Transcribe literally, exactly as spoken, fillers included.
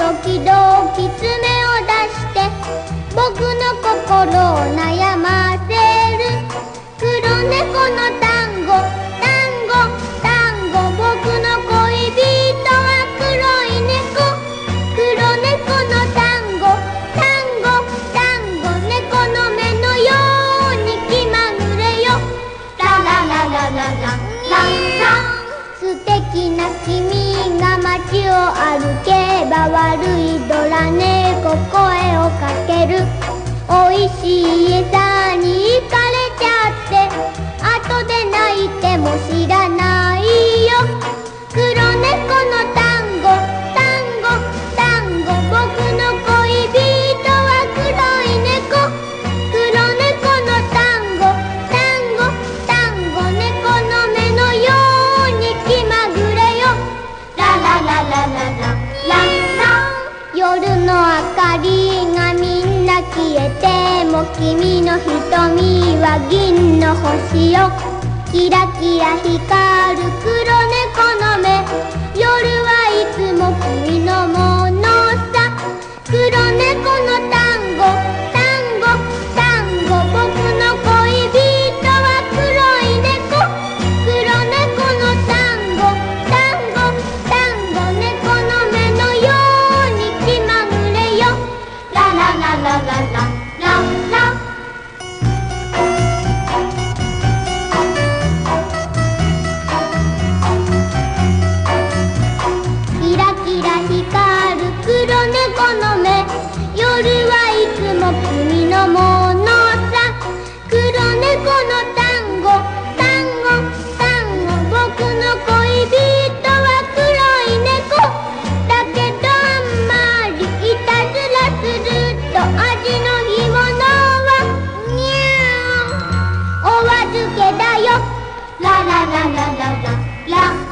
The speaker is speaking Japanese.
時々爪を出して僕の心を悩ませる。黒猫の単語単語単語、僕の恋人は黒い猫。黒猫の単語単語単語、猫の目のように気まぐれよ。ララララララララ。素敵な君が街を歩けば悪いドラ猫声をかける。おいしい餌に行かれちゃって後で泣いても知らないよ。黒猫の単語単語単語、僕の恋人は黒い猫。黒猫の単語単語単語、猫の目のように気まぐれよ。ララララララララ。夜の明かりがみんな消えても君の瞳は銀の星よ。キラキラ光る黒猫の目、夜はいつも君のものさ。黒猫の単語単語単語、僕の恋人は黒い猫。黒猫の単語単語単語、猫の目のように気まぐれよ。ララララララララ。キラキラ光る黒猫の目、夜はいつも君のものさ。黒猫の単語単語単語、僕の恋人は黒い猫。だけどあんまりいたずらすると味の干物はにゃーお預けだよ。ラララララララ。